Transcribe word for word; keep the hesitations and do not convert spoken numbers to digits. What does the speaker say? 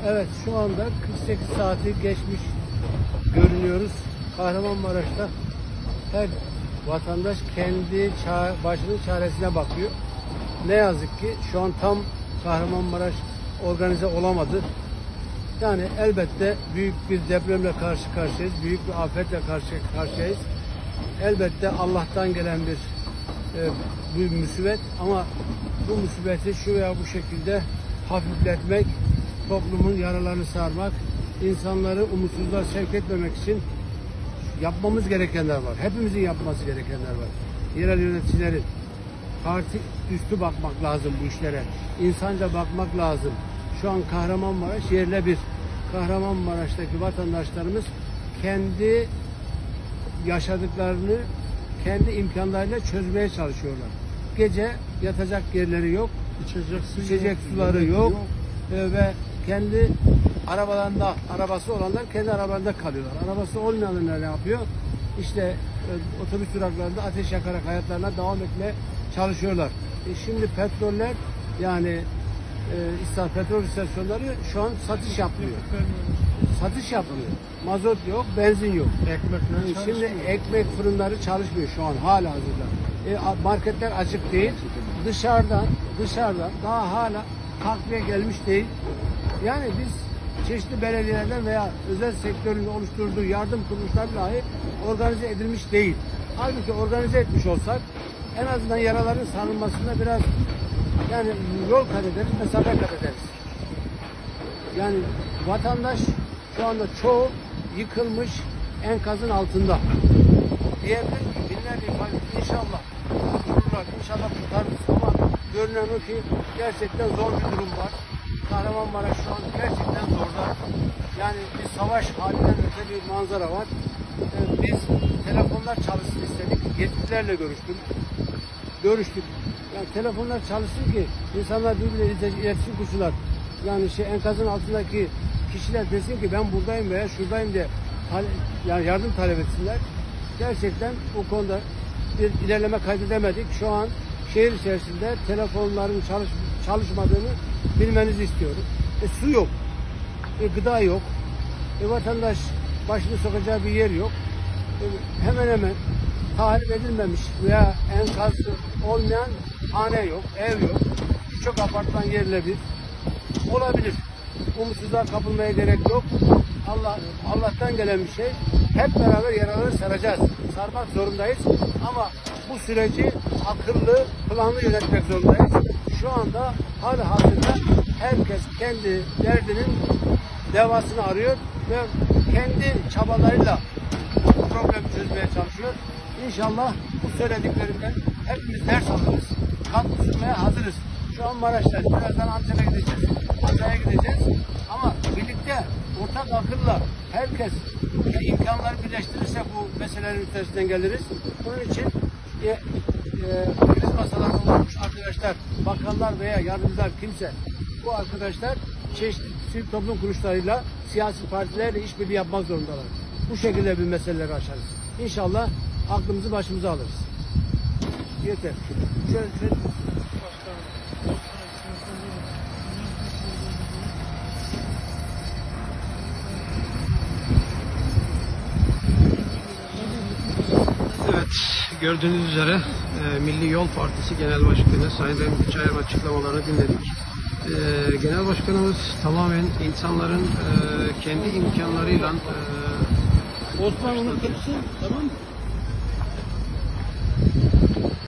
Evet, şu anda kırk sekiz saati geçmiş görünüyoruz. Kahramanmaraş'ta her vatandaş kendi başının çaresine bakıyor. Ne yazık ki şu an tam Kahramanmaraş organize olamadı. Yani elbette büyük bir depremle karşı karşıyayız. Büyük bir afetle karşı karşıyayız. Elbette Allah'tan gelen bir e, bir musibet, ama bu musibeti şu veya bu şekilde hafifletmek, toplumun yaralarını sarmak, insanları umutsuzluğa sevk etmemek için yapmamız gerekenler var. Hepimizin yapması gerekenler var. Yerel yöneticilerin parti üstü bakmak lazım bu işlere. İnsanca bakmak lazım. Şu an Kahramanmaraş yerle bir. Kahramanmaraş'taki vatandaşlarımız kendi yaşadıklarını kendi imkanlarıyla çözmeye çalışıyorlar. Gece yatacak yerleri yok, içecek, su içecek yok, suları yok, yok. Ee, ve kendi arabalarında, arabası olanlar kendi arabalarında kalıyorlar. Arabası olmayanlar ne yapıyor? İşte e, otobüs duraklarında ateş yakarak hayatlarına devam etmeye çalışıyorlar. E, şimdi petroller, yani e, İstal petrol istasyonları şu an satış yapmıyor. Satış yapmıyor. Mazot yok, benzin yok. Ekmekler e, şimdi ekmek fırınları çalışmıyor şu an hala hazırda. E, marketler açık değil. Dışarıdan, dışarıdan daha hala takviye gelmiş değil. Yani biz çeşitli belediyelerden veya özel sektörün oluşturduğu yardım kuruluşları dahi organize edilmiş değil. Halbuki organize etmiş olsak en azından yaraların sarılmasında biraz yani yol kat ederiz, mesafe kat ederiz. Yani vatandaş şu anda çoğu yıkılmış enkazın altında. Diyebilir ki binlerce ifade inşallah kurulurlar, inşallah kurtarırız, ama görünen o ki gerçekten zor bir durum var. Kahramanmaraş şu an gerçekten zorda. Yani bir savaş halinden öte bir manzara var. Ee, biz telefonlar çalışsın istedik. Yetkililerle görüştük. Görüştük. Yani telefonlar çalışsın ki insanlar birbirleriyle iletişim kursunlar. Yani şey, enkazın altındaki kişiler desin ki ben buradayım veya şuradayım diye yani yardım talep etsinler. Gerçekten o konuda bir ilerleme kaydedemedik. Şu an şehir içerisinde telefonların çalış, çalışmadığını bilmenizi istiyorum. E, su yok, e, gıda yok, e, vatandaş başını sokacağı bir yer yok. E, hemen hemen tahrip edilmemiş veya enkazı olmayan hane yok, ev yok. Birçok apartman yerle bir. Olabilir. Umutsuzluğa kapılmaya gerek yok. Allah Allah'tan gelen bir şey. Hep beraber yaraları saracağız. Sarmak zorundayız. Ama bu süreci akıllı, planlı yönetmek zorundayız. Şu anda hali hazırda herkes kendi derdinin devasını arıyor ve kendi çabalarıyla bu problemi çözmeye çalışıyor. İnşallah bu söylediklerimden hepimiz ders alırız. Katkı sunmaya hazırız. Şu an Maraş'tayız. Birazdan Antep'e gideceğiz. Hatay'a gideceğiz. Ama birlikte ortak akılla herkes imkanları birleştirirse bu meselelerin üstesinden geliriz. Bunun için e, e, kriz masalarında olmuş arkadaşlar, bakanlar veya yardımcılar kimse, bu arkadaşlar çeşitli sivil toplum kuruluşlarıyla, siyasi partilerle işbirliği yapmak zorundalar. Bu şekilde bir meseleleri aşarız. İnşallah aklımızı başımıza alırız. Yeter. Şöyle, şöyle. Evet, gördüğünüz üzere e, Milli Yol Partisi Genel Başkanı Sayın Remzi Çayır'ın açıklamalarını dinledik. E, Genel Başkanımız tamamen insanların e, kendi imkanlarıyla e, Osman onu kırsın, tamam mı?